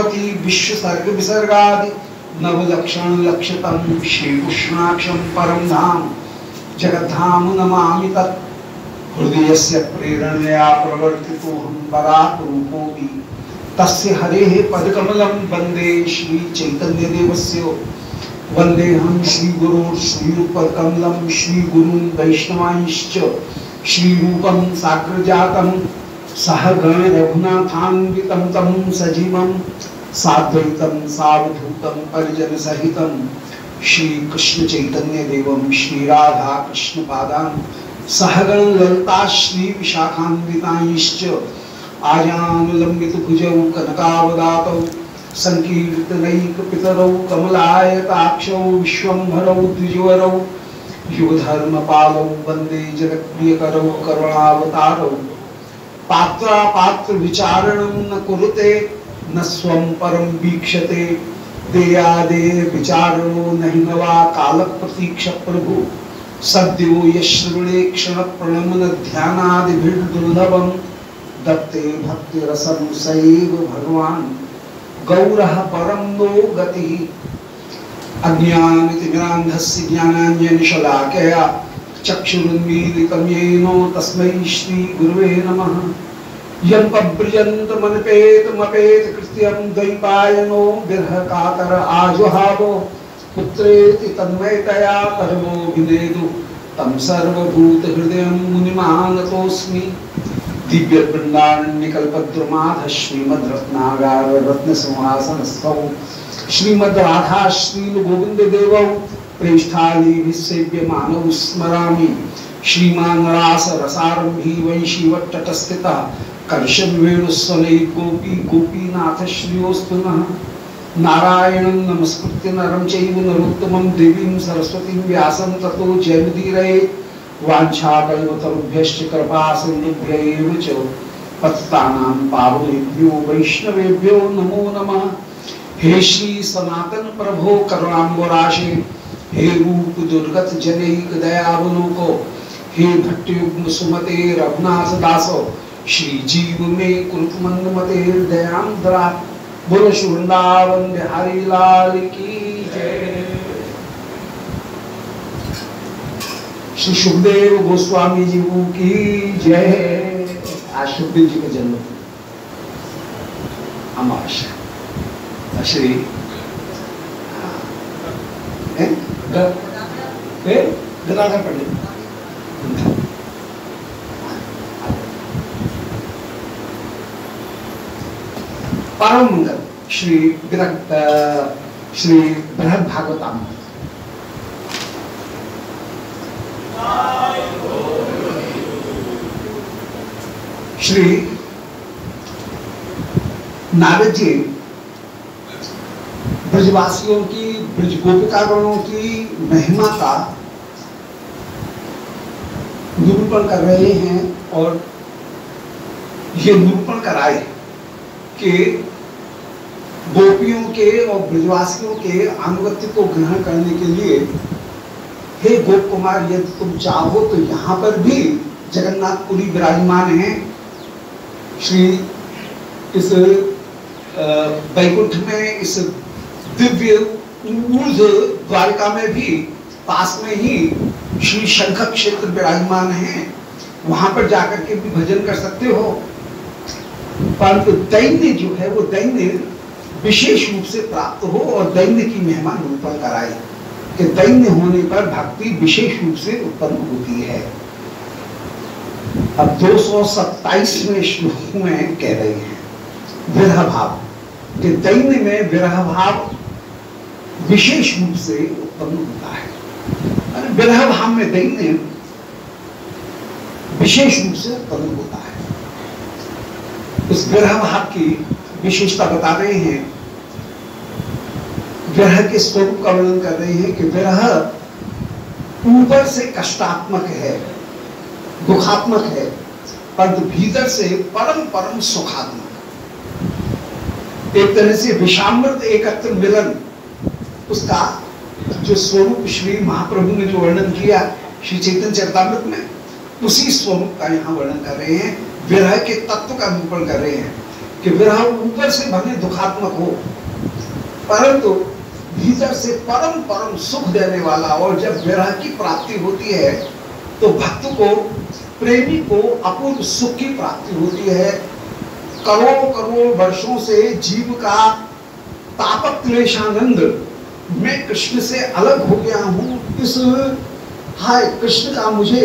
भगवती विश्व सर्ग विसर्गादि नवलक्षण लक्षतम श्री कृष्णाक्षम परम धाम जगद्धाम नमामि तत् हृदयस्य प्रेरणया प्रवर्तितो हम परात् रूपोऽपि तस्य हरेः पदकमलं वन्दे श्री चैतन्य देवस्य वन्देऽहं श्री गुरोः श्रीयुगपदकमलं श्री गुरुं वैष्णवांश्च श्री रूपं साग्रजातं सहगण रघुनाथान्वितं तं सजीवं साद्वैतं सावधूतं परिजन सहितं श्री कृष्ण चैतन्य देवं श्री राधा कृष्ण पादान् सहगण ललिता श्री विशाखान्वितांश्च आजानुलंबित भुजौ कनकावदातौ संकीर्तनैक पितरौ कमलायताक्षौ विश्वंभरौ द्विजवरौ युगधर्मपालौ वन्दे जगत्प्रियकरौ करुणावतारौ पात्र विचारणं न कुरुते न स्वं परम वीक्षते देयादेय विचारणो नहि नवा काल प्रतीक्ष प्रभु सद्यो यश्रुणे क्षण प्रणमन ध्यानादिभिर्दुर्लभं दत्ते भक्ति रसं सैव भगवान् गौरः परं नो गतिः अज्ञानतिमिरान्धस्य ज्ञानाञ्जनशलाकया चक्षुरुन्मीलितं येन तस्मै श्री गुरुवे नमः यं पव्रजन्तमनपेतमपेतकृत्यं द्वैपायनो विरहकातर आजुहावो पुत्रेति तन्मयतया परमो विनेदु तं सर्वभूतहृदयं मुनिमानतोऽस्मि दिव्य वृंदारण्यकल्पद्रुमाध श्रीमद् रत्नागार रत्नसिंहासनस्थौ श्रीमद् राधा श्रील गोविंद देवौ प्रेष्ठालीभिः सेव्यमानौ स्मरामि श्रीमान् रास रसारंभी वंशीवट्टटस्थितः कर्षं वेणुस्वनै गोपी गोपीनाथ श्रियोऽस्तु नः नारायणं नमस्कृत्य नरं चैव नरोत्तमं देवीं सरस्वतीं व्यासं ततो जयमुदीरयेत् वाञ्छाकल्पतरुभ्यश्च कृपासिन्धुभ्य एव च पतितानां पावनेभ्यो वैष्णवेभ्यो नमो नमः। हे श्री सनातन प्रभो करुणाम्बुराशे हे रूप दुर्गत जनैक दयावलोको हे भट्टयुग्म सुमते रघुनाथ दासो श्री जीव में कुरुत मंदमते दयांद्रा बोलो श्री वृंदावन बिहारी लाल की जय। श्री सुखदेव गोस्वामी जी की जय। आज सुखदेव जी का जन्म अमावस्या श्री गदाधर पंडित परम मंगल श्री बृहद्भागवतामृत श्री नारद जी ब्रजवासियों की ब्रज गोपिकागणों की महिमा का निरूपण कर रहे हैं और ये निरूपण कराए कि गोपियों के और ब्रजवासियों के अनुगत्य को ग्रहण करने के लिए हे गोप कुमार यदि तुम चाहो तो यहाँ पर भी जगन्नाथपुरी विराजमान हैं। श्री इस वैकुंठ में इस दिव्य ऊर्ज द्वारिका में भी पास में ही श्री शंख क्षेत्र विराजमान हैं। वहां पर जाकर के भी भजन कर सकते हो। परंतु दैन्य जो है वो दैन्य विशेष रूप से प्राप्त हो और दैन्य की महिमा निरूपण कराए कि दैन्य होने पर भक्ति विशेष रूप से उत्पन्न होती है। अब 227वें श्लोक में कह रहे हैं विरह भाव कि दैन्य में विरह भाव विशेष रूप से उत्पन्न होता है। विरह भाव में दैन्य विशेष रूप से उत्पन्न होता है। इस विरह भाव की विशेषता बता रहे हैं। विरह के स्वरूप का वर्णन कर रहे हैं कि विरह ऊपर से कष्टात्मक है, दुखात्मक है, परंतु भीतर से परम परम सुखात्मक। एक तरह से विषामृत एकत्र मिलन, उसका जो स्वरूप श्री महाप्रभु ने जो वर्णन किया श्री चैतन्य चरितामृत में, उसी स्वरूप का यहाँ वर्णन कर रहे हैं। विरह के तत्व का निरूपण कर रहे हैं कि विरह ऊपर से भले दुखात्मक हो, परंतु भीतर से परम परम सुख देने वाला। और जब विरह की प्राप्ति होती है तो भक्त को, प्रेमी को अपूर्व सुख की प्राप्ति होती है। करोड़ करोड़ वर्षों से जीव का तापक क्लेशानंद, मैं कृष्ण से अलग हो गया हूं, इस हाय कृष्ण का मुझे,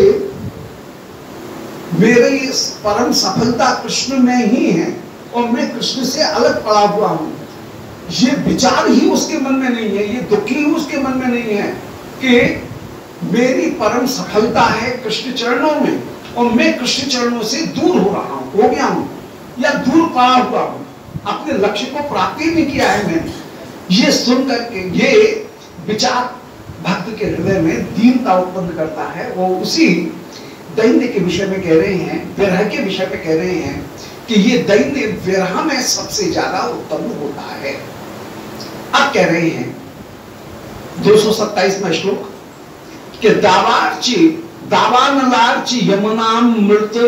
मेरी परम सफलता कृष्ण में ही है और मैं कृष्ण से अलग पड़ा हुआ हूं, ये विचार ही उसके मन में नहीं है, ये दुख ही उसके मन में नहीं है कि मेरी परम सफलता है कृष्ण चरणों में और मैं कृष्ण चरणों से दूर हो रहा हूं, हो गया हूं या दूर पड़ा हुआ हूं, अपने लक्ष्य को प्राप्ति नहीं किया है मैंने। ये सुन करके ये विचार भक्त के हृदय में दीनता उत्पन्न करता है। वो उसी दैन्य के विषय में कह रहे हैं, विरह के विषय में कह रहे हैं कि ये दैन्य विरह में सबसे ज्यादा उत्पन्न होता है। अब कह रहे हैं 227वां श्लोक कि दावानलार्ची यमुनाम मृत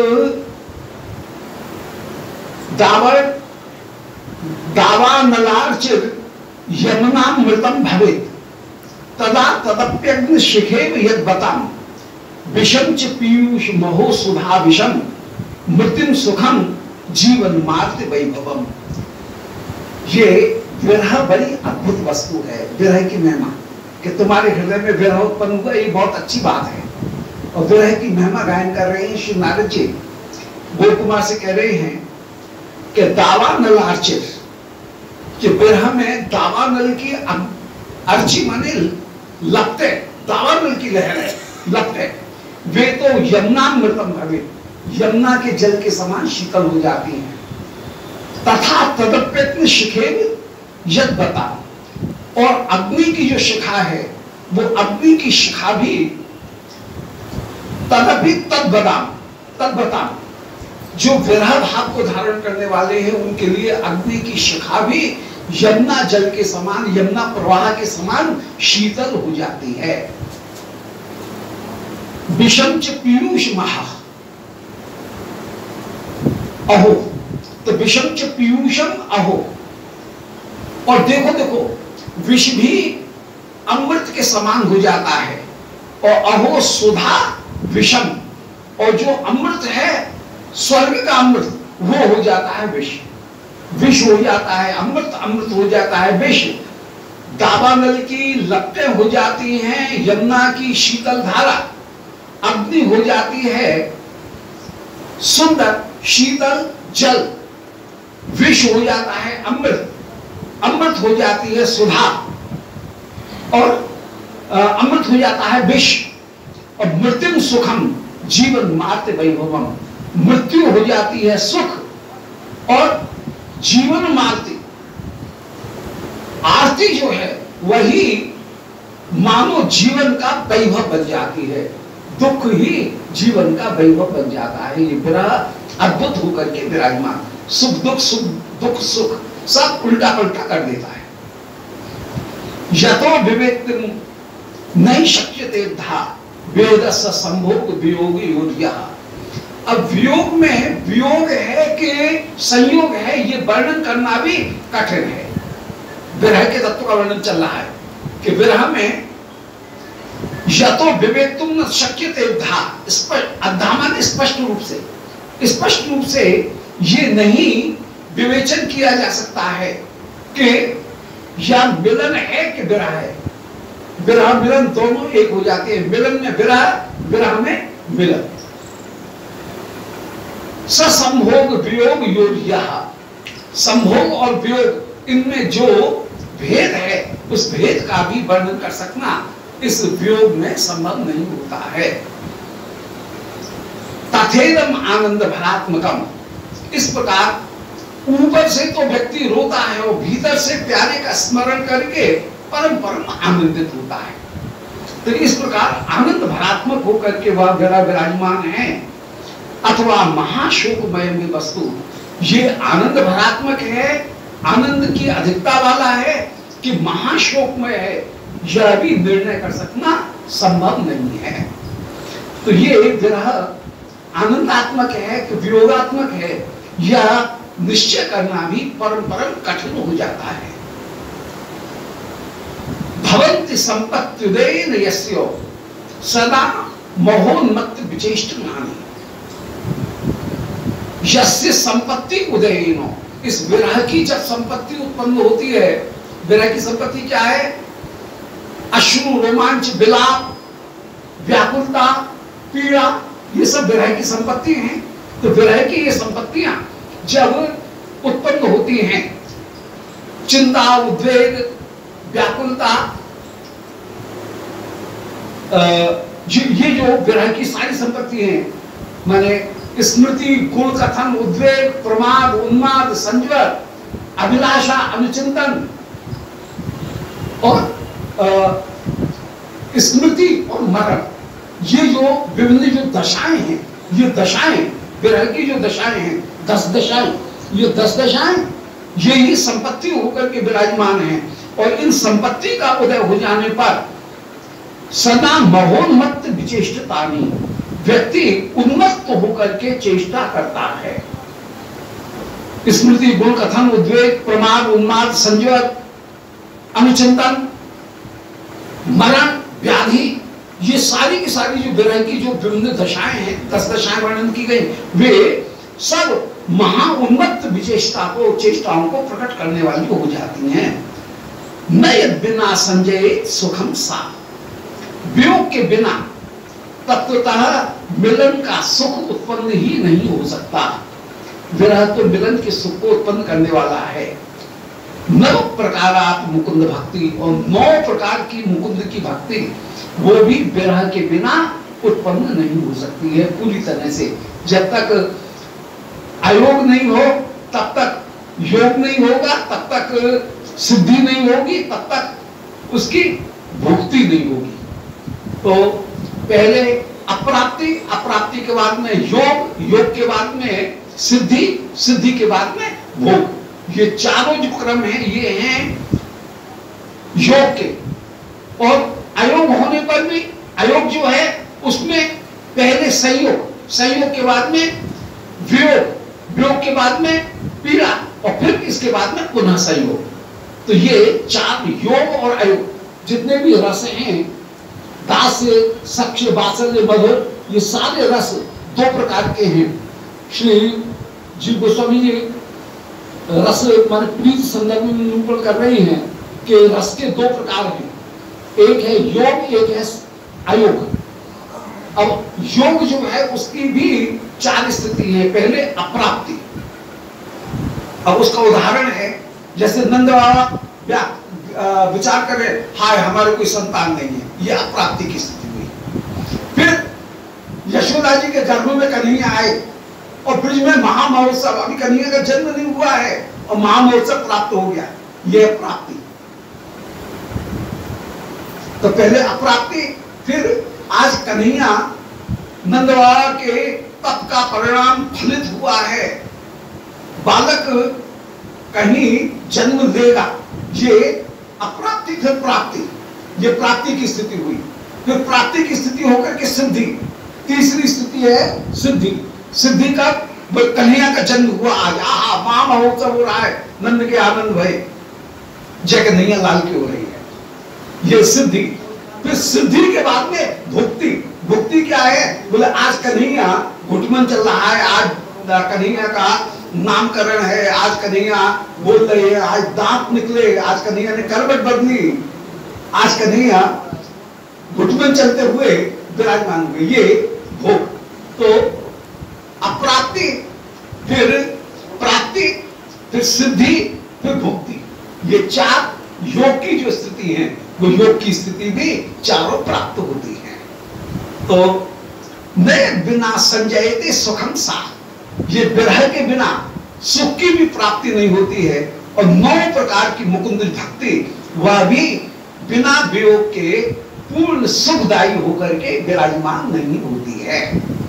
दावानलार्चिर यमुनाम मृतम भवेत् तदा तदप्यग्नि शिखेव यद्बताम विषम च पीयूष महो सुधा विषम मृत्युम सुखम जीवन मार्ग वैभवम। ये विरह बड़ी अद्भुत वस्तु है, विरह की महिमा कि तुम्हारे हृदय में विरह उत्पन्न हुआ, ये बहुत अच्छी बात है। और विरह की महिमा गायन कर रहे हैं श्री नारद जी, गोल कुमार से कह रहे हैं कि दावानल अर्चित, कि विरह में दावानल की अर्ची माने लपटे, दावानल की लहर है, लपटे, वे तो यमुना मृतम भवे, यमुना के जल के समान शीतल हो जाती हैं। तथा तदप्यत्न शिखेव यद बता, और अग्नि की जो शिखा है वो अग्नि की शिखा भी तदपि तद्बताम, जो विरह भाव को धारण करने वाले हैं उनके लिए अग्नि की शिखा भी यमुना जल के समान, यमुना प्रवाह के समान शीतल हो जाती है। विषम च पीयूष महा अहो, तो विषम च पीयूषम अहो, और देखो देखो विष भी अमृत के समान हो जाता है, और अहो सुधा विषम, और जो अमृत है स्वर्ग का अमृत वो हो जाता है विष, विष हो जाता है अमृत, अमृत हो जाता है विष। दावानल की लपटें हो जाती हैं यमुना की शीतल धारा, अग्नि हो जाती है सुंदर शीतल जल, विष हो जाता है अमृत, अमृत हो जाती है सुधा, और अमृत हो जाता है विष। और मृत्युम सुखम जीवन मार्ग वैभवम, मृत्यु हो जाती है सुख और जीवन मार्ग, आरती जो है वही मानो जीवन का वैभव बन जाती है, दुख ही जीवन का वैभव बन जाता है। ये विरह अद्भुत होकर के विराजमान, सुख दुख, सुख दुख सुख सब उल्टा पलटा कर देता है। यतो विवेक नहीं शक्यते धा वेदस्य संभोग वियोग योग्य। अब वियोग में वियोग है कि संयोग है, ये वर्णन करना भी कठिन है। विरह के तत्व का वर्णन चल रहा है कि विरह में यतो विवेक तुम न शक्यते धा, अद्धा माने स्पष्ट रूप से ये नहीं विवेचन किया जा सकता है कि या मिलन है कि विरह है। विरह मिलन दोनों एक हो जाते हैं, मिलन में विरह, विरह में मिलन। ससंभोग वियोग योग्य, संभोग और वियोग इनमें जो भेद है उस भेद का भी वर्णन कर सकना इस वियोग में संभव नहीं होता है। तथेदम आनंद भरात्मकम, इस प्रकार ऊपर से तो व्यक्ति रोता है और भीतर से प्यारे का स्मरण करके परम परम आनंदित होता है। तो इस प्रकार आनंद भरात्मक होकर के वह विराजमान है। अथवा महाशोकमय में वस्तु, ये आनंद भरात्मक है, आनंद की अधिकता वाला है कि महाशोकमय है, यह भी निर्णय कर सकना संभव नहीं है। तो ये विरह आनंदात्मक है कि वियोगात्मक है, यह निश्चय करना भी परम परम कठिन हो जाता है। भवन्ति संपत्त्युदयेन यस्यो सदा मोहोन्मत्त विचेष्टनानि। यस्य संपत्ति उदयेनो, इस विरह की जब संपत्ति उत्पन्न होती है, विरह की संपत्ति क्या है? अश्रु, रोमांच, विलाप, व्याकुलता, पीड़ा, ये सब विरह की संपत्ति हैं। तो विरह की ये संपत्तियां जब उत्पन्न होती हैं, चिंता, उद्वेग, व्याकुलता, ये जो विरह की सारी संपत्ति हैं, माने स्मृति, गुण कथन, उद्वेग, प्रमाद, उन्माद, संजर, अभिलाषा, अनुचिंतन और स्मृति और मरण, ये जो विभिन्न जो दशाएं हैं, ये दशाएं विरह की जो दशाएं हैं, 10 दशाएं, ये 10 दशाएं यही संपत्ति होकर के विराजमान हैं। और इन संपत्ति का उदय हो जाने पर सदा महोन्मत्त विचेष्टतानि, व्यक्ति उन्मत्त होकर के चेष्टा करता है। स्मृति, गुण कथन, उद्वेग, प्रमाद, उन्माद, संजर, अनुचिंतन, मरण, व्याधि, ये सारी की सारी जो विरह की जो विभिन्न दशाएं हैं, 10 दशाएं वर्णन की गई, वे सब महा उन्मत्त विचेष्टा को, चेष्टाओं को प्रकट करने वाली हो जाती हैं। न यद बिना संजय सुखम सा, वियोग के बिना तत्वतः मिलन का सुख उत्पन्न ही नहीं हो सकता। विरह तो मिलन के सुख को उत्पन्न करने वाला है। 9 प्रकार मुकुंद भक्ति, और 9 प्रकार की मुकुंद की भक्ति वो भी विरह के बिना उत्पन्न नहीं हो सकती है पूरी तरह से। जब तक अयोग नहीं हो तब तक योग नहीं होगा, तब तक सिद्धि नहीं होगी, तब तक उसकी भुक्ति नहीं होगी। तो पहले अप्राप्ति, अप्राप्ति के बाद में योग, योग के बाद में सिद्धि, सिद्धि के बाद में भोग। ये चारों जो क्रम हैं ये हैं योग के। और अयोग होने पर भी, अयोग जो है उसमें पहले संयोग, संयोग के बाद में वियोग, वियोग के बाद में पीड़ा, और फिर इसके बाद में पुनः संयोग। तो ये 4 योग और अयोग जितने भी रस हैं, दास्य, सक्ष, वात्सल्य, मधुर, ये सारे रस 2 प्रकार के हैं। श्री जी गोस्वामी जी रस मान प्रीति संदर्भ में निरूपण कर रही हैं कि रस के 2 प्रकार हैं, एक है योग, एक है अयोग। अब योग जो है उसकी भी 4 स्थिति है। पहले अप्राप्ति, अब उसका उदाहरण है जैसे नंद बाबा विचार करे, हाय हमारे कोई संतान नहीं है, ये अप्राप्ति की स्थिति हुई। फिर यशोदा जी के गर्भ में कन्हैया आए और ब्रिज में महामहोत्सव, अभी कन्हैया का जन्म नहीं हुआ है और महामहोत्सव प्राप्त हो गया, ये अप्राप्ति। तो पहले अप्राप्ति, फिर आज कन्हैया नंद बाबा के तप का परिणाम फलित हुआ है, बालक कहीं जन्म लेगा, ये अप्राप्ति। फिर प्राप्ति, ये प्राप्ति की स्थिति हुई। फिर प्राप्ति की स्थिति होकर के सिद्धि, तीसरी स्थिति है सिद्धि। सिद्धि का कन्हैया का जन्म हुआ आज, आहा महामहोत्सव हो रहा है, नंद के आनंद भय, जय कन्हैया लाल की हो रही है, ये सिद्धि। फिर सिद्धि के बाद में भुक्ति। भुक्ति क्या है? बोले आज कन्हैया घुटमन चल रहा है, आज कन्हैया का नामकरण है, आज कन्हैया बोल रही है, आज दांत निकले, आज कन्हैया ने करवट बदली, आज कन्हैया घुटमन चलते हुए विराजमान हुए, ये भोग। तो अप्राप्ति, फिर प्राप्ति, फिर सिद्धि, फिर भुक्ति, ये 4 योग की जो स्थिति है, वो योग की स्थिति भी चारों प्राप्त होती है। तो नए बिना संजयते सुखम सा, ये विरह के बिना सुख की भी प्राप्ति नहीं होती है। और 9 प्रकार की मुकुंद भक्ति, वह भी बिना वियोग के पूर्ण सुखदायी होकर के विराजमान नहीं होती है।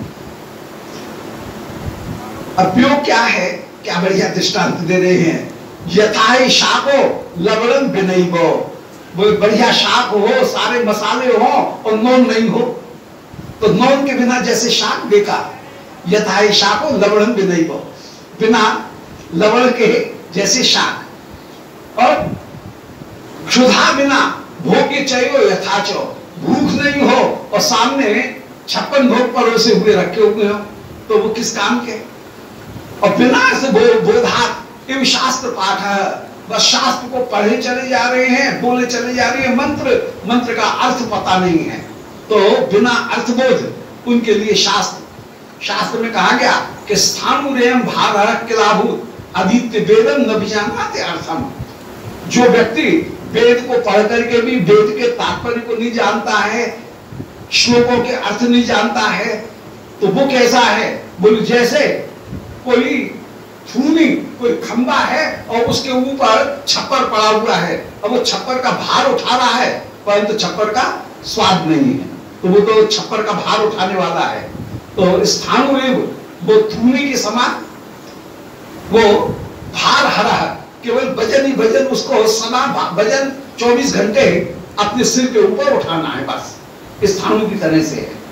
अब वियोग क्या है? क्या बढ़िया दृष्टांत दे रहे हैं। यथाई शाको लवणम बिनैबो, वो बढ़िया शाक हो, सारे मसाले हो और नॉन नहीं हो, तो नॉन के बिना जैसे शाक बेकार। यथाई शाको लवणम बिनैबो, बिना लवण के जैसे शाक। और क्षुधा बिना भोग्य चयो यथाचो, भूख नहीं हो और सामने 56 भोग परोसे हुए रखे हुए हो तो वो किस काम के। और बिना से बोधात एवं शास्त्र पाठ है, बस शास्त्र को पढ़े चले जा रहे हैं, बोले चले जा रहे हैं, मंत्र का अर्थ पता नहीं है, तो बिना अर्थबोध उनके लिए शास्त्र में कहा गया कि स्थानुरेयम भारत किलाभूत आदित्य वेदम न विजानाते अर्थम। जो व्यक्ति वेद को पढ़ करके भी वेद के तात्पर्य को नहीं जानता है, श्लोकों के अर्थ नहीं जानता है, तो वो कैसा है, बोले जैसे कोई थूनी, कोई खंबा है और उसके ऊपर छप्पर पड़ा हुआ है और वो छप्पर का भार उठा रहा है परंतु छप्पर का स्वाद नहीं है, तो वो तो छप्पर का भार उठाने वाला है। तो स्थानुरेव वो थूनी के समान, वो भार हरा है, केवल भजन ही भजन, उसको सदा भजन 24 घंटे अपने सिर के ऊपर उठाना है, बस स्थानु की तरह से है।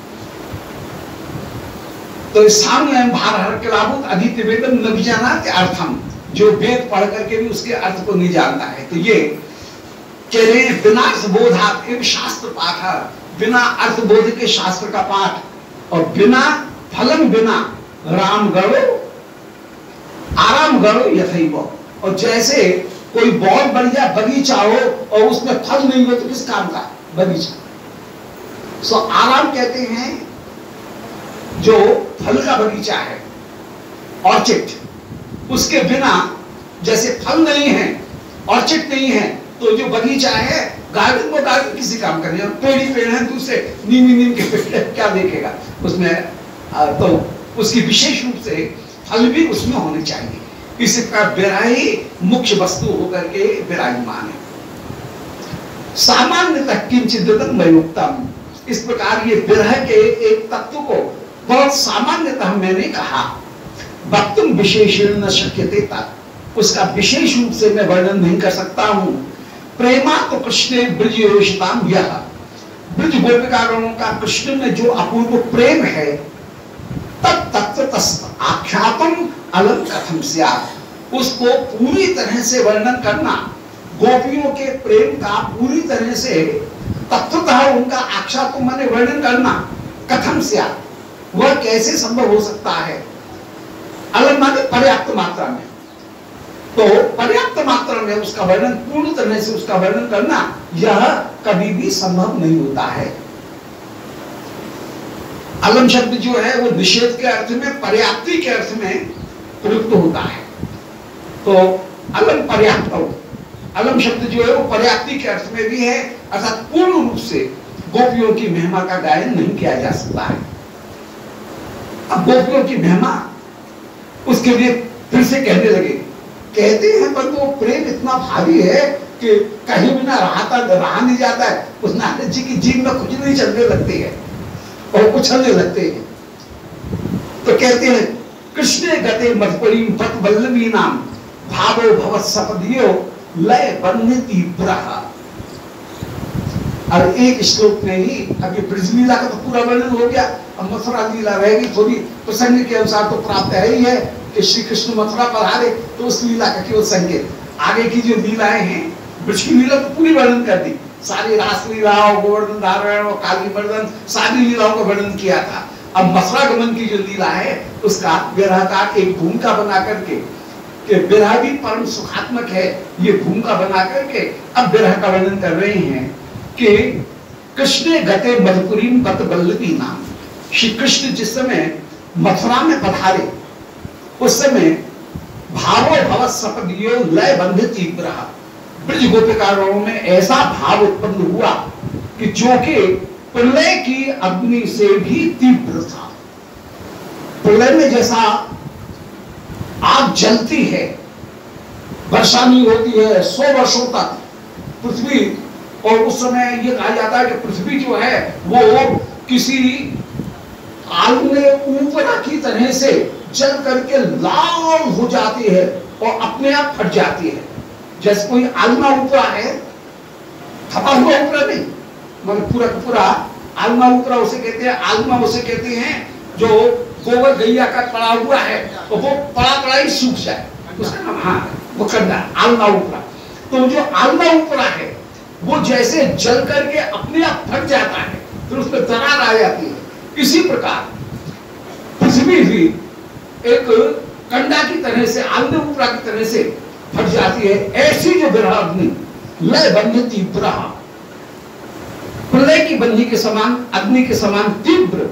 तो स्थानु एवं भार हर के लाभूत आदित्य वेदम न विजानाते अर्थम, जो वेद पढ़ करके भी उसके अर्थ को नहीं जानता है। तो ये कह रहे हैं बिना बोधात एवं शास्त्र पाठ, बिना अर्थ बोध के शास्त्र का पाठ और बिना फलम बिना राम गणो आराम गणो यथैव। और जैसे कोई बहुत बढ़िया बगीचा हो और उसमें फल नहीं हो तो किस काम का बगीचा। सो आराम कहते हैं जो फल का बगीचा है, ऑर्चिड, उसके बिना जैसे फल नहीं है, ऑर्चिड नहीं है, तो जो बगीचा है गार्डन, वो गार्डन किसी काम करने, पेड़ ही पेड़ है, दूसरे नीम के पेड़ क्या देखेगा उसमें। तो उसकी विशेष रूप से फल भी उसमें होने चाहिए। इसी प्रकार विरह ही मुख्य वस्तु होकर के विराजमान है। सामान्यतः किंचिदं वयोक्तम, इस प्रकार ये विरह के एक तत्व को बहुत सामान्यतः मैंने कहा, वक्तुम विशेषण न शक्यते तत्, उसका विशेष रूप से मैं वर्णन नहीं कर सकता हूं। प्रेमा तो कृष्ण ब्रज योषिताम, यह ब्रज गोपिकागणों का कृष्ण में जो अपूर्व प्रेम है, तत्तत्व आख्यातम अलम कथम स्यात्, उसको पूरी तरह से वर्णन करना, गोपियों के प्रेम का पूरी तरह से तत्वतः उनका आख्यातम माने वर्णन करना, कथम स्यात्, वह कैसे संभव हो सकता है। अलम माने पर्याप्त मात्रा में, तो पर्याप्त मात्रा में उसका वर्णन, पूर्ण तरह से उसका वर्णन करना, यह कभी भी संभव नहीं होता है। अलम शब्द जो है वो निषेध के अर्थ में, पर्याप्ति के अर्थ में प्रयुक्त होता है। तो अलम पर्याप्त, अलम शब्द जो है वो पर्याप्ति के अर्थ में भी है, अर्थात पूर्ण रूप से गोपियों की महिमा का गायन नहीं किया जा सकता है। अब गोपियों की महिमा उसके लिए फिर से कहने लगे, कहते हैं पर वो प्रेम इतना भारी है कि कहीं भी ना रहा नहीं जाता है। उस नारद जी की जीभ में कुछ नहीं चलने लगती है और उछलने लगते हैं। तो कहते हैं कृष्ण गते मधुपरी पत वल्लभी नाम भावो भवत सपदियो लय बन्नति ब्रह। और एक श्लोक में ही अभी ब्रज लीला का तो पूरा वर्णन हो गया, अब मथुरा लीला रहेगी, थोड़ी प्रसंग के अनुसार तो प्राप्त है ही है कि श्री कृष्ण मथुरा पर हारे, तो उस लीला का केवल संकेत। आगे की जो लीलाएं हैं, ब्रज की लीला तो पूरी वर्णन कर दी, सारी रास लीलाओं, गोवर्धन धारण और काली मर्दन, सारी लीलाओं का वर्णन किया था। अब मथुरा गमन की जो लीला है उसका विरह का एक भूमिका बना करके, कि विरह भी परम सुखात्मक है, ये भूमिका बना करके अब विरह का वर्णन कर रहे हैं कि कृष्ण गते मधुपुरी बत वल्लभी नाम। श्री कृष्ण जिस समय मथुरा में पधारे उस समय भावो भवत सपदियो लय बंधित ब्रह, ब्रज गोपिकागणों में ऐसा भाव उत्पन्न हुआ कि जो कि प्रलय की अग्नि से भी तीव्र था। प्रलय में जैसा आग जलती है, वर्षा नहीं होती है 100 वर्षों तक पृथ्वी, और उस समय ये कहा जाता है कि पृथ्वी जो है वो किसी आग में ऊपरा की तरह से जल करके लाल हो जाती है और अपने आप फट जाती है। जैसे कोई आलमा ऊपरा है, थपा हुआ ऊपरा नहीं, मगर पूरा पूरा आलमा ऊपरा उसे कहते हैं। आलमा उसे कहते हैं जो गोबर गैया का पड़ा हुआ है तो वो पड़ा ही सूख जाए, उसका नाम हाँ वो कंडा, आलना उपरा। तो जो आलना उपरा है वो जैसे जल करके अपने आप फट जाता है, फिर उसमें दरार आ जाती है, इसी प्रकार पृथ्वी भी एक कंडा की तरह से, आलने उपरा की तरह से फट जाती है। ऐसी जो विरह अग्नि लय बंधती विरह, प्रलय की बंधी के समान, अग्नि के समान तीव्र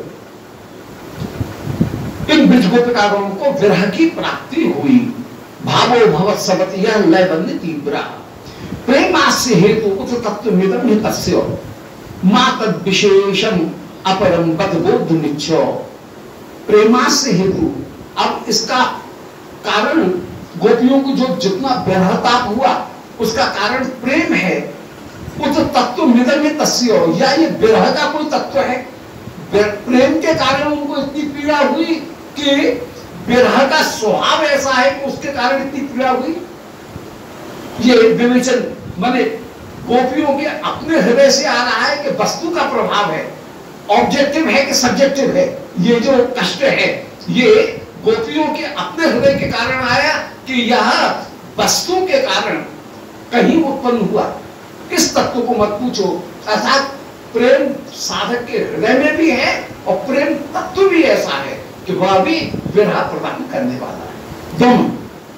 इन ब्रज गोपिकागणों को विरह की प्राप्ति हुई। भावो भवत सवतिया लय बंधती विरह, प्रेमास्य हेतु उत तत्व मिदम हितस्य, मा तद विशेषम अपरम बद बोध निच्छ। प्रेमास्य हेतु, अब इसका कारण गोपियों को जो जितना विरहताप हुआ उसका कारण प्रेम है। उत तत्व मिदम तस्य, या ये विरह का कोई तत्व है, प्रेम के कारण उनको इतनी पीड़ा हुई कि विरह का स्वभाव ऐसा है कि उसके कारण इतनी पीड़ा हुई। ये विवेचन माने गोपियों के अपने हृदय से आ रहा है कि वस्तु का प्रभाव है, ऑब्जेक्टिव है कि सब्जेक्टिव है। ये जो कष्ट है ये गोपियों के अपने हृदय के कारण आया कि यह वस्तु के कारण कहीं उत्पन्न हुआ। इस तत्व को मत पूछो, अर्थात प्रेम साधक के हृदय में भी है और प्रेम तत्व भी ऐसा है कि वह भी विरह प्रदान करने वाला है। दोनों,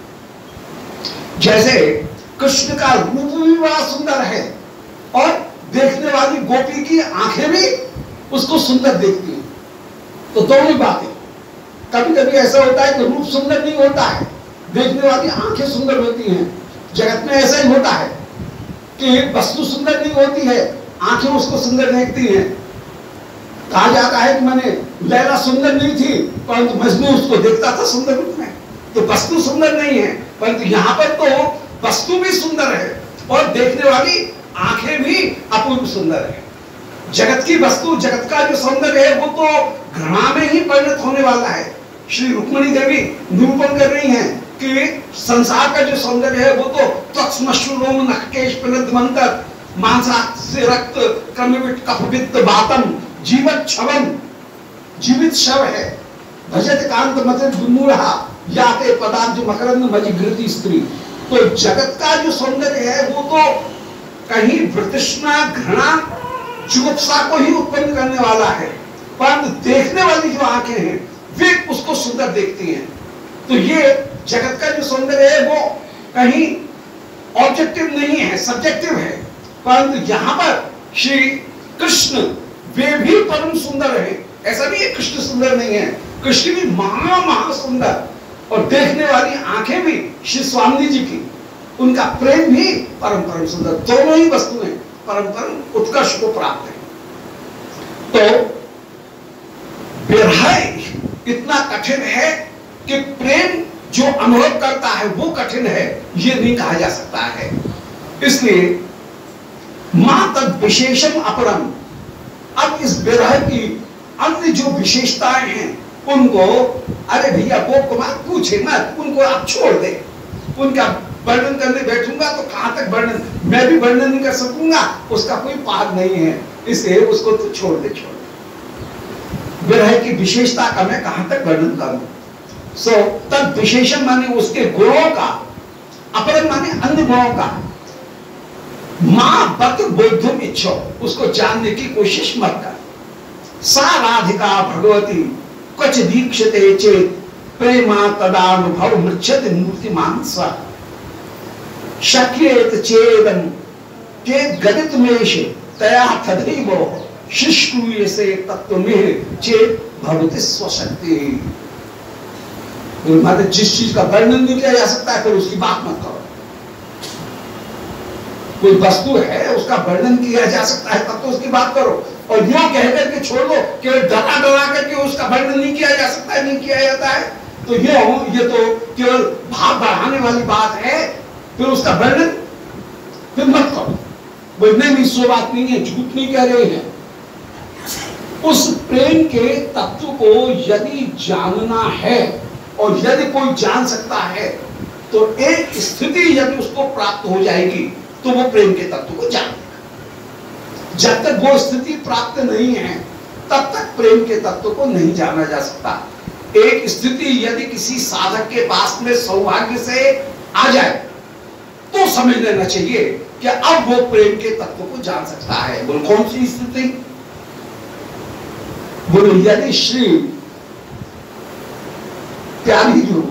जैसे कृष्ण का रूप भी बड़ा सुंदर है और देखने वाली गोपी की आंखें भी उसको सुंदर देखती हैं, तो दोनों बातें। कभी कभी ऐसा होता है कि रूप सुंदर नहीं होता है, देखने वाली आंखें सुंदर होती हैं। जगत में ऐसा ही होता है कि वस्तु सुंदर नहीं होती है, आंखें उसको सुंदर देखती हैं। कहा जाता है कि मैंने लैला सुंदर नहीं थी परंतु मजनू उसको देखता था सुंदर रूप में। तो वस्तु सुंदर नहीं है, परंतु यहाँ पर तो वस्तु भी सुंदर है और देखने वाली आंखें भी अपूर्व सुंदर है। जगत की वस्तु, जगत का जो सौंदर्य है वो तो घृणा में ही परिणत होने वाला है। श्री रुक्मिणी देवी निरूपण कर रही हैं कि संसार का जो सौंदर्य है वो तो त्वक्ष्मश्रुरोम नखकेश पिनद्मंतर मांसात से रक्त क्रमवित कफवित बातम जीवित छवन, जीवित शव है। भजत कांत मत विमूढ़ा याते पदार्थ मकरंद मजिघृति स्त्री। तो जगत का जो सौंदर्य है वो तो कहीं वृतृष्णा घृणा जुगुप्सा को ही उत्पन्न करने वाला है, परंतु देखने वाली जो आंखें हैं वे उसको सुंदर देखती हैं। तो ये जगत का जो सौंदर्य है वो कहीं ऑब्जेक्टिव नहीं है, सब्जेक्टिव है। परंतु यहाँ पर श्री कृष्ण वे भी परम सुंदर है। ऐसा नहीं है कृष्ण सुंदर नहीं है, कृष्ण भी महा सुंदर, और देखने वाली आंखें भी श्री स्वामी जी की, उनका प्रेम भी परम सुंदर। दोनों ही वस्तुएं परम उत्कर्ष को प्राप्त है। तो विरह इतना कठिन है कि प्रेम जो अनुभव करता है वो कठिन है, ये नहीं कहा जा सकता है। इसलिए मां तद विशेषम अपरम, अब इस विरह की अन्य जो विशेषताएं हैं उनको अरे भैया वो कुमार पूछे मत, उनको आप छोड़ दे। उनका वर्णन करने बैठूंगा तो कहां तक वर्णन, मैं भी वर्णन नहीं कर सकूंगा, उसका कोई पार नहीं है, इसलिए उसको तो छोड़ दे। विरह की विशेषता का मैं कहां तक वर्णन करूं। सो तद विशेषण माने उसके गुणों का, अपरम माने अन्य गुणों का। मां बत बोधुम इच्छो, उसको जानने की कोशिश मत कर। सा राधिका भगवती क्वच दीक्षते चेत प्रेमा तदानुभव मृच्छति मूर्तिमान स शक्येत चेदन चेत गदित मेष तया तदैव शिष्टूय से तत्व में चेत भवति स्वशक्ति। मतलब जिस चीज का वर्णन नहीं किया जा सकता है फिर उसकी बात मत करो। कोई वस्तु है उसका वर्णन किया जा सकता है तब तो उसकी बात करो, और यूं कह करके छोड़ दो केवल डरा करके उसका वर्णन नहीं किया जा सकता है, नहीं किया जाता है, तो ये तो केवल भाव बढ़ाने वाली बात है, फिर उसका वर्णन फिर मत करो। बोलने में सो बात नहीं है, झूठ नहीं कह रहे हैं। उस प्रेम के तत्व को यदि जानना है और यदि कोई जान सकता है तो एक स्थिति यदि उसको प्राप्त हो जाएगी तो वो प्रेम के तत्व को जान लेगा। जब तक वो स्थिति प्राप्त नहीं है तब तक प्रेम के तत्व को नहीं जाना जा सकता। एक स्थिति यदि किसी साधक के पास में सौभाग्य से आ जाए तो समझ लेना चाहिए कि अब वो प्रेम के तत्व को जान सकता है। बोल कौन सी स्थिति? बोलो यदि श्री प्यारी जो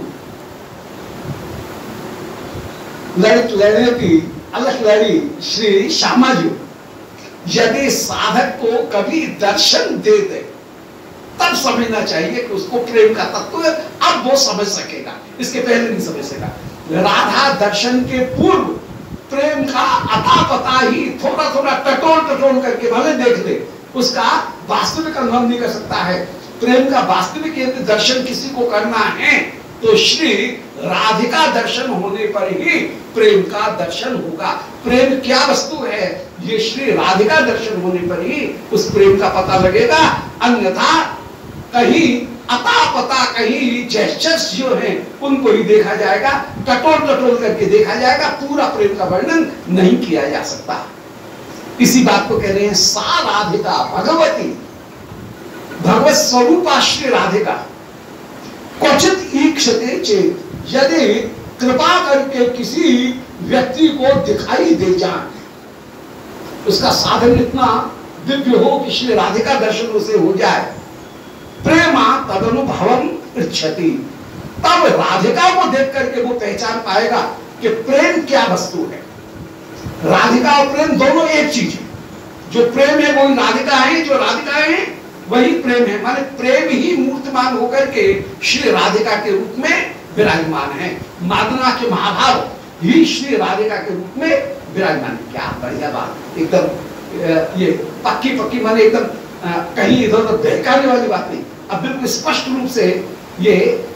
लड़ित लड़ने की अलग लड़ी श्री श्यामा जी यदि साधक को कभी दर्शन दे दे तब समझना चाहिए कि उसको प्रेम का तत्व अब वो समझ सकेगा, इसके पहले नहीं समझ सकेगा। राधा दर्शन के पूर्व प्रेम का अता पता ही थोड़ा थोड़ा टटोल करके भले देख ले, उसका वास्तविक अनुभव नहीं कर सकता है। प्रेम का वास्तविक यदि दर्शन किसी को करना है तो श्री राधिका दर्शन होने पर ही प्रेम का दर्शन होगा। प्रेम क्या वस्तु है ये श्री राधिका दर्शन होने पर ही उस प्रेम का पता लगेगा, अन्यथा कहीं अता पता कहीं जेस्चर्स जो हैं उनको ही देखा जाएगा, टटोल करके देखा जाएगा, पूरा प्रेम का वर्णन नहीं किया जा सकता। इसी बात को कह रहे हैं सा राधिका भगवती, भगवत स्वरूपा श्री राधिका क्वचित ईक्षते चेत, यदि कृपा करके किसी व्यक्ति को दिखाई दे जाए, उसका साधन इतना दिव्य हो कि श्री राधिका दर्शन उसे हो जाए, प्रेमा तदनुभवम इच्छति, तब राधिका को देख करके वो पहचान पाएगा कि प्रेम क्या वस्तु है। राधिका और प्रेम दोनों एक चीज है। जो प्रेम है वही राधिका है, जो राधिका है वही प्रेम है। माने प्रेम ही मूर्तिमान होकर के श्री राधिका के रूप में विराजमान है। मादना के महाभाव ही श्री राधिका के रूप में विराजमान है। क्या बढ़िया बात, एकदम ये पक्की माने एकदम कहीं इधर उधर बहकाने वाली बात नहीं। अब बिल्कुल स्पष्ट रूप से ये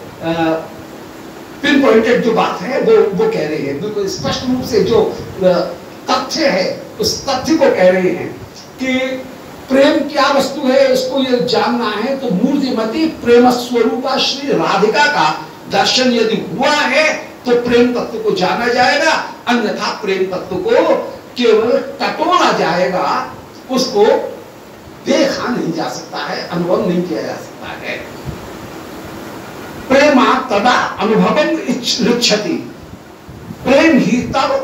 पिन पॉइंटेड जो बात है वो कह रहे हैं, बिल्कुल स्पष्ट रूप से जो तथ्य है उस तथ्य को कह रहे हैं कि प्रेम क्या वस्तु है इसको ये जानना है तो मूर्तिमती प्रेम स्वरूपा श्री राधिका का दर्शन यदि हुआ है तो प्रेम तत्व को जाना जाएगा, अन्यथा प्रेम तत्व को केवल टटोला जाएगा, उसको देखा नहीं जा सकता है, अनुभव नहीं किया जा सकता है। प्रेमा तदा अनुभवम इच्छति, प्रेम ही तब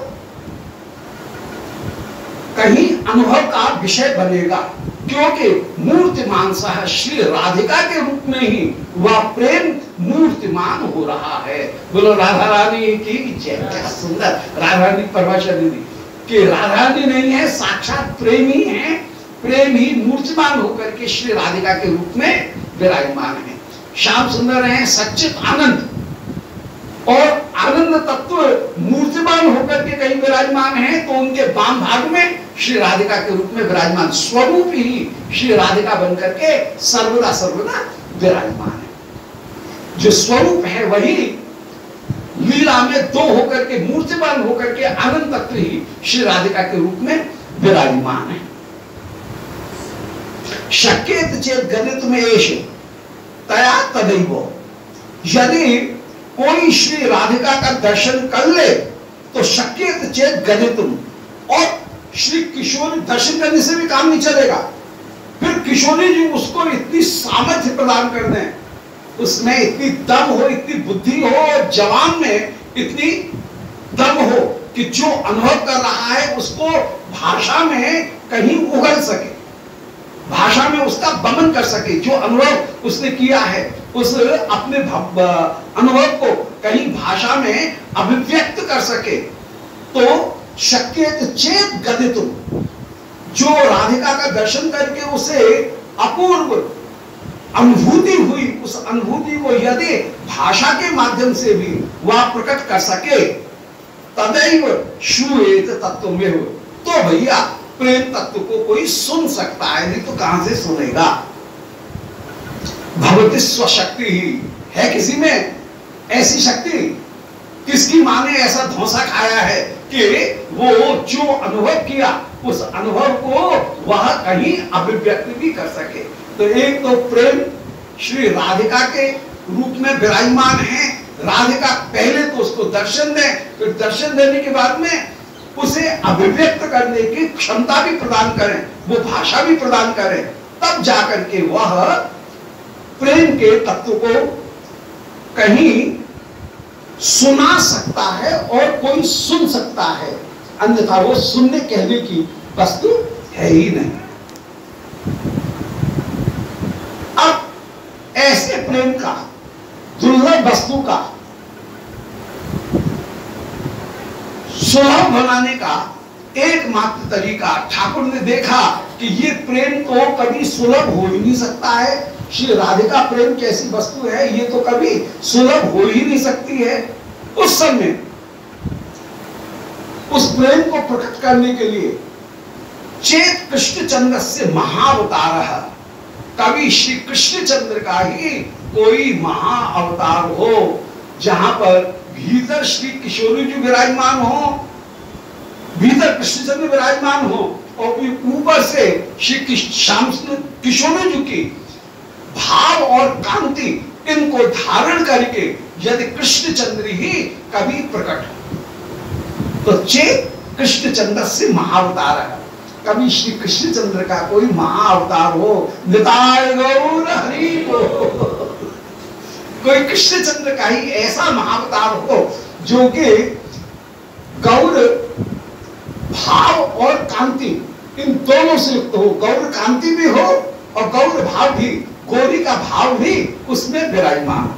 कहीं अनुभव का विषय बनेगा, क्योंकि मूर्तिमान सह श्री राधिका के रूप में ही वह प्रेम मूर्तिमान हो रहा है। बोलो राधा रानी की जय। क्या सुंदर राधा रानी परिभाषा दी कि राधा रानी नहीं है, साक्षात प्रेम ही है। प्रेम ही मूर्तिमान होकर के श्री राधिका के रूप में विराजमान है। श्याम सुंदर है सच्चित आनंद, और आनंद तत्व मूर्तिमान होकर के कहीं विराजमान है तो उनके वाम भाग में श्री राधिका के रूप में विराजमान स्वरूप ही श्री राधिका बनकर के सर्वदा सर्वदा विराजमान है। जो स्वरूप है वही लीला में दो होकर के मूर्तिमान होकर के आनंद तत्व ही श्री राधिका के रूप में विराजमान है। शक्येत चेत गणित में एश तया तदैव, यदि कोई श्री राधिका का दर्शन कर ले तो शक्येत चेत गणितुम, और श्री किशोरी दर्शन करने से भी काम नहीं चलेगा, फिर किशोरी जी उसको इतनी सामर्थ्य प्रदान कर दें, उसमें इतनी दम हो, इतनी बुद्धि हो, और जवान में इतनी दम हो कि जो अनुभव कर रहा है उसको भाषा में कहीं उगल सके, भाषा में उसका बमन कर सके। जो अनुभव उसने किया है उस अपने अनुभव को कहीं भाषा में अभिव्यक्त कर सके। तो शक्येत चेत गदितुम, जो राधिका का दर्शन करके उसे अपूर्व अनुभूति हुई, उस अनुभूति को यदि भाषा के माध्यम से भी वह प्रकट कर सके, तदैव श्रूयेत तत्त्वमेव, तो भैया प्रेम तत्व को कोई सुन सकता है, नहीं तो कहां से सुनेगा। भगवती स्वशक्ति ही है, किसी में ऐसी शक्ति, किसकी मां ने ऐसा धोसा खाया है कि वो जो अनुभव किया उस अनुभव को वह कहीं अभिव्यक्त भी कर सके। तो एक तो प्रेम श्री राधिका के रूप में विराजमान है, राधिका पहले तो उसको दर्शन दे, फिर दर्शन देने के बाद में उसे अभिव्यक्त करने की क्षमता भी प्रदान करें, वो भाषा भी प्रदान करें, तब जाकर के वह प्रेम के तत्व को कहीं सुना सकता है और कोई सुन सकता है, अन्यथा वो सुनने कहने की वस्तु है ही नहीं। अब ऐसे प्रेम का, दुर्लभ वस्तु का सुलभ बनाने का एकमात्र तरीका, ठाकुर ने देखा कि ये प्रेम तो कभी सुलभ हो ही नहीं सकता है, श्री राधिका प्रेम कैसी वस्तु है, ये तो कभी सुलभ हो ही नहीं सकती है। उस समय उस प्रेम को प्रकट करने के लिए चेत कृष्ण चंद्र से महाअवतार, कभी श्री कृष्ण चंद्र का ही कोई महाअवतार हो, जहां पर भीतर श्री किशोरी जी विराजमान हो, भीतर कृष्णचंद्र विराजमान हो, और ऊपर से श्री श्याम किशोरी जी की भाव और कांति इनको धारण करके यदि कृष्णचंद्र ही कभी प्रकट हो तो चेत कृष्णचंद्र से महाअवतार है, कभी श्री कृष्णचंद्र का कोई महाअवतार हो, निताय गौर हरि को, कोई कृष्णचंद्र का ही ऐसा महाअवतार हो जो कि गौर भाव और कांति इन दोनों से युक्त हो, गौर कांति भी हो और गौर भाव भी, गौरी का भाव भी उसमें विराजमान।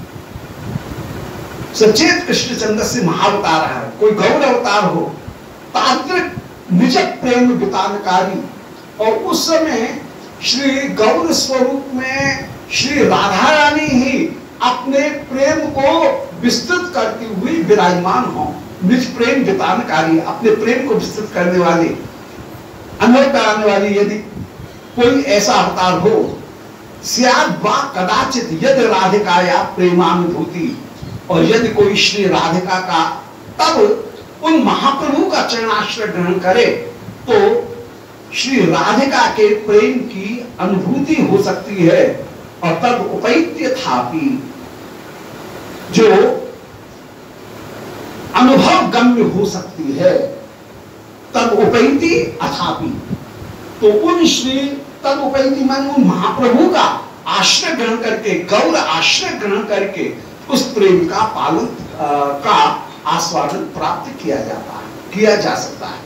सचेत कृष्णचंद्र से महाअवतार है, कोई गौर अवतार हो, तांत्रिक निज प्रेम वितानकारी, और उस समय श्री गौर स्वरूप में श्री राधा रानी ही अपने प्रेम को विस्तृत करती हुई विराजमान हो, निज प्रेम वितानकारी, अपने प्रेम को विस्तृत करने वाली, अनुभव कराने वाली यदि कोई ऐसा अवतार हो, स्याद वा कदाचित यदि राधिकाया प्रेमानुभूति, और यदि कोई श्री राधिका का तब उन महाप्रभु का चरणाश्रय ग्रहण करे तो श्री राधिका के प्रेम की अनुभूति हो सकती है, और तब उपैत्य थापी, जो अनुभव गम्य हो सकती है, तब उपैति अथापि, तो उन श्री तब उपैति मन उन महाप्रभु का आश्रय ग्रहण करके, गौर आश्रय ग्रहण करके उस प्रेम का पालन का आस्वादन प्राप्त किया जाता है, किया जा सकता है।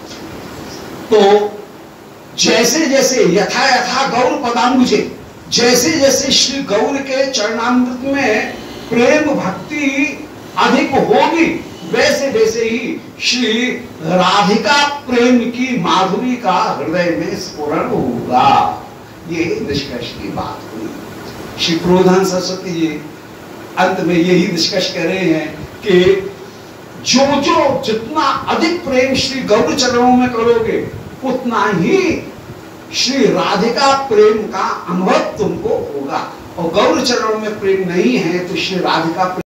तो जैसे जैसे यथा यथा गौर पदाम्बुजे, जैसे जैसे श्री गौर के चरणामृत में प्रेम भक्ति अधिक होगी, वैसे वैसे ही श्री राधिका प्रेम की माधुरी का हृदय में स्फुरण होगा। ये निष्कर्ष की बात हुई। श्री प्रोधान सरस्वती जी अंत में यही निष्कर्ष कर रहे हैं कि जो जो जितना अधिक प्रेम श्री गौर चरणों में करोगे, उतना ही श्री राधिका प्रेम का अनुभव तुमको होगा, और गौर चरणों में प्रेम नहीं है तो श्री राधिका